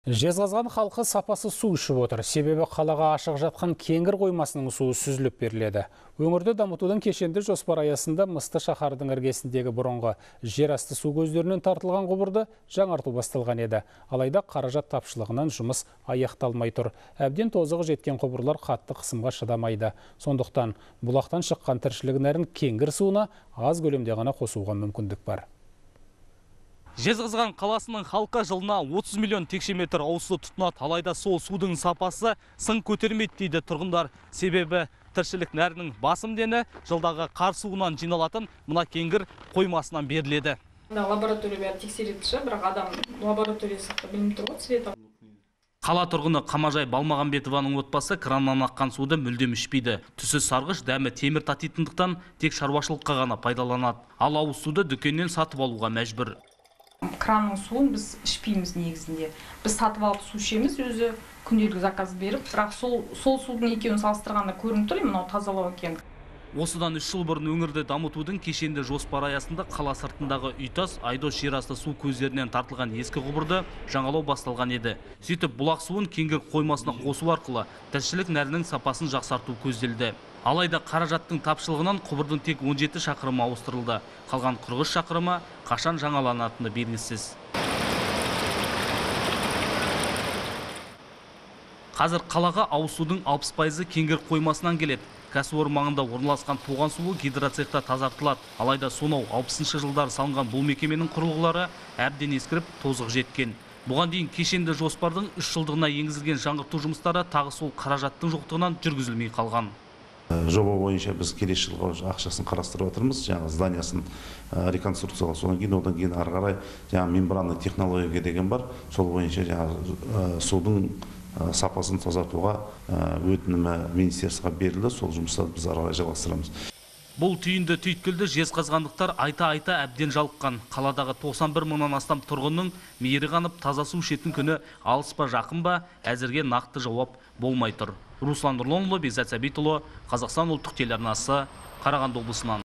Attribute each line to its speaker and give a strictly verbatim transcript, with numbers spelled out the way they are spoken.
Speaker 1: Жезқазған халқы сапасы су ішіп отыр. Себебі қалаға ашық жатқан Кеңгір қоймасының суы сүзіліп беріледі. Өңірді дамытудың кешенді жоспар аясында Мысты шаһардың іргесіндегі бұрынғы жер асты су көздерінен тартылған құбырды жаңарту басталған еді. Алайда қаражат тапшылығынан жұмыс аяқталмай тұр. Әбден тозығы жеткен құбырлар қатты қысымға шыдамайды. Сондықтан бұлақтан шыққан тіршілік нәрін Кеңгір суына аз көлемде ғана қосуға мүмкіндік бар.
Speaker 2: Жезқазған қаласының халқы жылына отыз миллион текше метр ауыз су тұтынады. Алайда сол судың сапасы сын көтермейді дейді тұрғындар. Себебі тіршілік нәрінің басым дені жылдағы қар суынан жиналатын мына Кеңгір қоймасынан беріледі.
Speaker 3: Лаборатория бәрі тексереді, бірақ адам лабораториясы білім тұр ғой, цвета.
Speaker 2: Қала тұрғыны Қамажай Балмағамбетованың отбасы краннан аққан суды мүлдем ішпейді. Түсі сарғыш, дәмі темір татитындықтан тек шаруашылыққа ғана пайдаланады. Ал ауыз суды дүкеннен сатып алуға мәжбүр.
Speaker 3: Кранның суын біз ішпейміз негізінде. Біз сатып алып су ішеміз, өзі күнделік заказ беріп, бірақ сол сол судың екеуін салыстырғанда көрініп тұр, мынау тазалау екен.
Speaker 2: Осыдан үш жыл бұрын өңірді дамытудың кешенді жоспар аясында қала сыртындағы Үйтас, Айдос жерасты су көздерінен тартылған ескі құбырды жаңалау басталған еді. Сөйтіп бұлақ суын Кеңгір қоймасына қосу арқылы тіршілік нәрінің сапасын жақсарту көзделді. Алайда қаражаттың тапшылығынан құбырдың тек он жеті шақырымы ауыстырылды. Қалған қырық үш шақырымы қашан жаңаланатыны белгісіз. Қазір қалаға ауыз судың алпыс пайызы Кеңгір қоймасынан келеді. Кәсіпорын маңында орналасқан тоған суы гидроцехта тазартылады. Алайда сонау алпысыншы жылдар салынған бұл мекеменің құрылғылары әбден ескіріп, тозығы жеткен. Бұған дейін кешенді жоспардың үш жылдығына енгізілген жаңғырту жұмыстары тағы сол қаражаттың жоқтығынан жүргізілмей қалған.
Speaker 4: Жоба бойынша біз келесі жылға ақшасын қарастырып отырмыз. Жаңа зданиясын реконструкциялау, содан кейін одан кейін ары қарай жаңа мембранный технология деген бар. Сол бойынша жаңа судың сапасын тазартуға өтінімі министерствоға берілді. Сол жұмыстарды біз ары қарай жалғастырамыз.
Speaker 2: Бұл түйінді түйткілді жезқазғандықтар айта-айта әбден жалыққан. Қаладағы тоқсан бір мыңнан астам тұрғынның мейірі қанып таза су ішетін күні алыс па жақын ба әзірге нақты жауап болмай тұр. Руслан Нұрланұлы, Бекзат Сәбитұлы, Қазақстан ұлттық телеарнасы, Қарағанды облысынан.